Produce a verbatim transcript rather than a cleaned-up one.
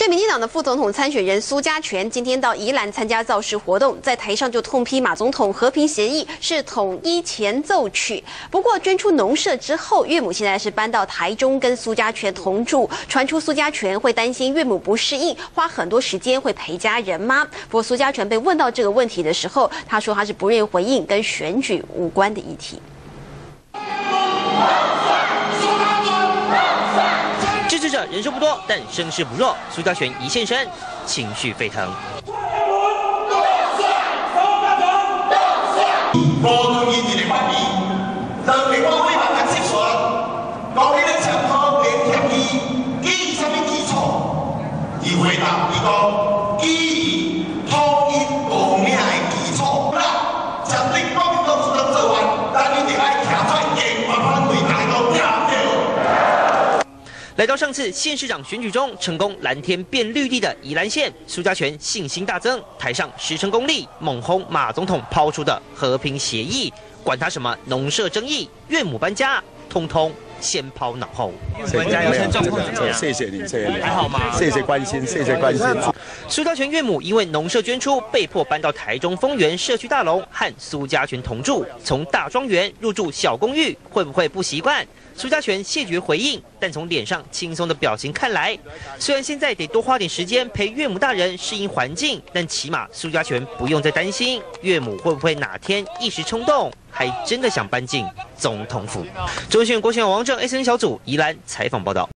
这民进党的副总统参选人苏家全今天到宜兰参加造势活动，在台上就痛批马总统和平协议是统一前奏曲。不过捐出农舍之后，岳母现在是搬到台中跟苏家全同住，传出苏家全会担心岳母不适应，花很多时间会陪家人吗？不过苏家全被问到这个问题的时候，他说他是不愿意回应跟选举无关的议题。 支持者人数不多，但声势不弱。苏家全一现身，情绪沸腾。 伊回答伊讲，基于统一国命的基础，那将对国民党主张做完，咱一定爱徛在严格反对大家拼票。 来到上次县市长选举中成功蓝天变绿地的宜兰县，苏家全信心大增，台上十成功力，猛轰马总统抛出的和平协议，管他什么农舍争议、岳母搬家，通通先抛脑后。 搬家要先状况怎么样？谢谢你，谢谢你，还好吗？谢谢关心，谢谢关心。 苏家全岳母因为农舍捐出，被迫搬到台中丰原社区大楼和苏家全同住，从大庄园入住小公寓，会不会不习惯？ 苏家全谢绝回应，但从脸上轻松的表情看来，虽然现在得多花点时间陪岳母大人适应环境，但起码苏家全不用再担心岳母会不会哪天一时冲动，还真的想搬进总统府。中新闻国新闻王正 S N 小组宜兰采访报道。